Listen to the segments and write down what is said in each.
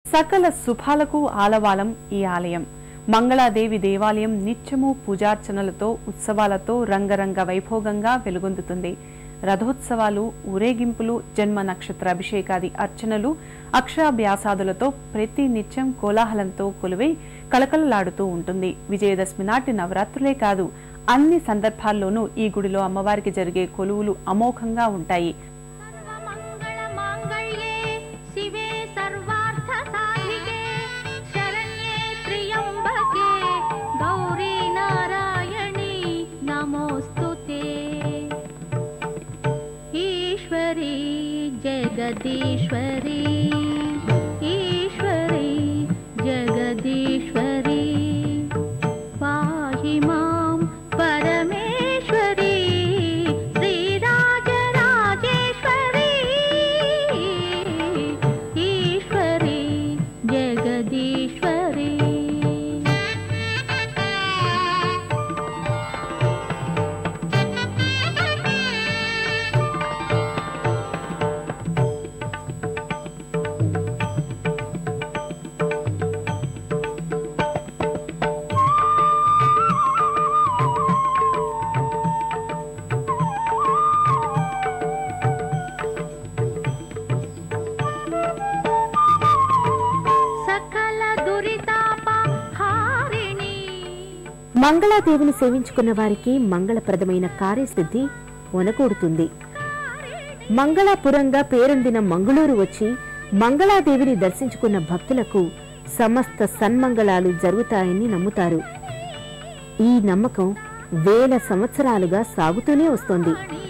సకల శుభాలకు ఆలవాలం ఈ ఆలయం. మంగళాదేవి దేవాలయం నిత్యము పూజార్చనలతో ఉత్సవాలతో రంగరంగ వైభోగంగా వెలుగొందుతుంది. రథోత్సవాలు, ఊరేగింపులు, జన్మ నక్షత్ర అభిషేకాది అర్చనలు, అక్షరాభ్యాసాదులతో ప్రతి నిత్యం కోలాహలంతో కొలువై కళకళలాడుతూ ఉంటుంది. విజయదశమి నాటి నవరాత్రులే కాదు, అన్ని సందర్భాల్లోనూ ఈ గుడిలో అమ్మవారికి జరిగే కొలువులు అమోఘంగా ఉంటాయి. जगदीश्वरी ईश्वरी जगदीश्वरी पाहि मां परमेश्वरी श्रीराजराजेश्वरी ईश्वरी जगदीश्वरी। మంగళాదేవిని సేవించుకున్న వారికి మంగళప్రదమైన కార్యసిద్ధి ఒనకూడుతుంది. మంగళాపురంగా పేరొందిన మంగళూరు వచ్చి మంగళాదేవిని దర్శించుకున్న భక్తులకు సమస్త సన్మంగళాలు జరుగుతాయని నమ్ముతారు. ఈ నమ్మకం వేల సంవత్సరాలుగా సాగుతూనే వస్తోంది.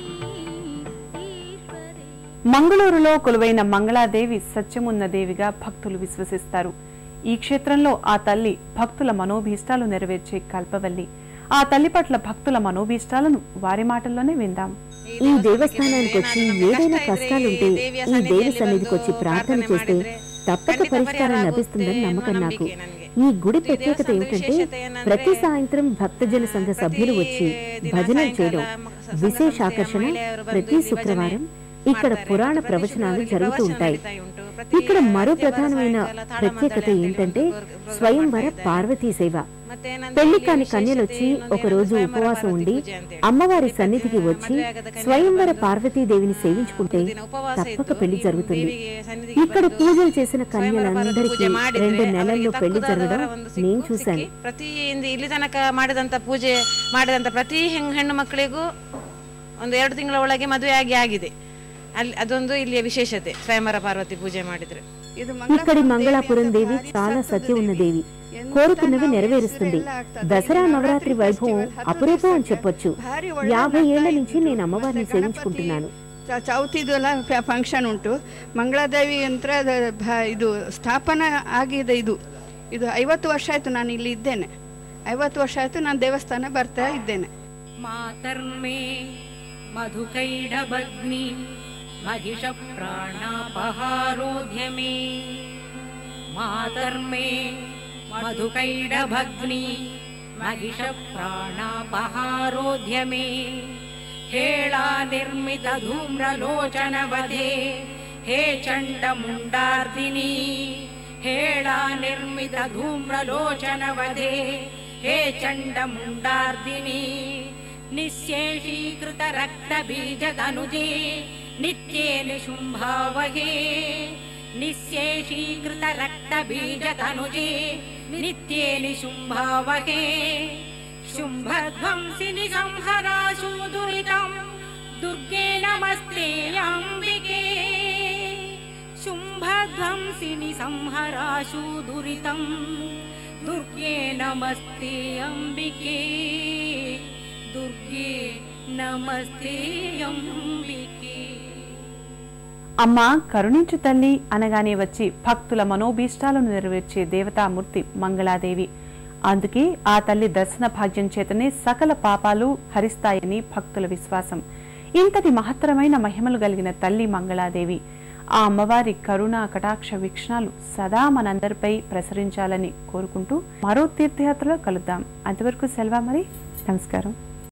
మంగళూరులో కొలువైన మంగళాదేవి సత్యమున్న దేవిగా భక్తులు విశ్వసిస్తారు. ఈ క్షేత్రంలో ఆ తల్లి భక్తుల మనోభీష్టాలు నెరవేర్చే కల్పవల్లి. ఆ తల్లి పట్ల భక్తుల మనోభీష్టాలను వారి మాటల్లోనే విందాం. ఈ దేవస్థానానికి వచ్చి ఏదైనా కష్టాలుంటే ఈ దేవి సన్నిధికి వచ్చి ప్రార్థన చేస్తే తప్పక పరిష్కారం లభిస్తుందని నమ్మకం నాకు. ఈ గుడి ప్రత్యేకత ఏమిటంటే ప్రతి సాయంత్రం భక్తజన సంఘ సభ్యులు వచ్చి భజనలు చేయడం విశేష ఆకర్షణ. ప్రతి శుక్రవారం ఇక్కడ పురాణ ప్రవచనాలు జరుగుతూ ఉంటాయి. ఇక్కడ మరో ప్రధానమైన ప్రత్యేకత ఏంటంటే స్వయంవర పార్వతీ సేవ. పెళ్లి కాని కన్యలొచ్చి ఒకరోజు ఉపవాసం ఉండి అమ్మవారి సన్నిధికి వచ్చి స్వయంవర పార్వతీదేవిని సేవించుకుంటే తప్పక పెళ్లి జరుగుతుంది. ఇక్కడ పూజలు చేసిన కన్యలందరికీ 2 నెలల్లో పెళ్లి జరగడం నేను చూశాను. ಪ್ರತಿ ಇಲ್ಲಿ ತನಕ ಮಾಡಿದಂತ ಪೂಜೆ ಮಾಡಿದಂತ ಪ್ರತಿ ಹೆಣ್ಣು ಮಕ್ಕಳಿಗೂ 1-2 ತಿಂಗಳ ಒಳಗೆ ಮದುವೆ ಆಗಿದೆ. ಅದೊಂದು ಇಲ್ಲಿಯ ವಿಶೇಷತೆ. ಸ್ವಯಂವರ ಪಾರ್ವತಿ పూజ ಮಾಡಿದ್ರೆ ఇక్కడి మంగళాపురం దేవి చాలా సత్యం ఉన్న దేవి. కోరుకున్నవి నెరవేరుస్తుంది. దసరా నవరాత్రి వైభవం అపురూపం అని చెప్పొచ్చు. 50 ఏళ్ల నుంచి నేను అమ్మవారిని సేవించుకుంటున్నాను. ಚೌತಿದೆಲ್ಲ ಫಂಕ್ಷನ್ ಉಂಟು. ಮಂಗಳಾದೇವಿ ಯಂತ್ರ ಇದು ಸ್ಥಾಪನೆ ಆಗಿದೆ. ಇದು 50 ವರ್ಷ ಆಯ್ತು ನಾನು ಇಲ್ಲಿ ಇದ್ದೇನೆ. 50 ವರ್ಷ ಆಯ್ತು ನಾನು ದೇವಸ್ಥಾನ ಬರ್ತಾ ಇದ್ದೇನೆ. ಮಾತರ್ಮೇ ಮಧುಕೈಡಭಗ್ನಿ महिष प्राणापहारोध्य मे मातर्मे मधुकैडभग्नि महिष प्राणापहारोध्य मे हेला निर्मित धूम्रलोचन वधे हे चण्डमुण्डार्दिनी हेला निर्मित धूम्रलोचन वधे हे चण्डमुण्डार्दिनी निःशेषीकृत रक्तबीजदनुजे नित्ये निशुम्भावहे निःशेषीकृत रक्तबीजतनुजे नित्ये निशुम्भावहे शुम्भध्वंसिनि संहराशु दुरितं दुर्गे नमस्ते अम्बिके शुम्भध्वंसिनि संहराशु दुरितं दुर्गे नमस्ते अम्बिके दुर्गे नमस्ते अम्बिके। అమ్మ కరుణించు తల్లి అనగానే వచ్చి భక్తుల మనోభీష్టాలను నెరవేర్చే దేవతామూర్తి మంగళాదేవి. అందుకే ఆ తల్లి దర్శన భాగ్యం చేతనే సకల పాపాలు హరిస్తాయని భక్తుల విశ్వాసం. ఇంతటి మహత్తరమైన మహిమలు కలిగిన తల్లి మంగళాదేవి. ఆ అమ్మవారి కరుణ కటాక్ష వీక్షణాలు సదా మనందరిపై ప్రసరించాలని కోరుకుంటూ మరో తీర్థయాత్రలో కలుద్దాం. అంతవరకు సెలవు మరి. నమస్కారం.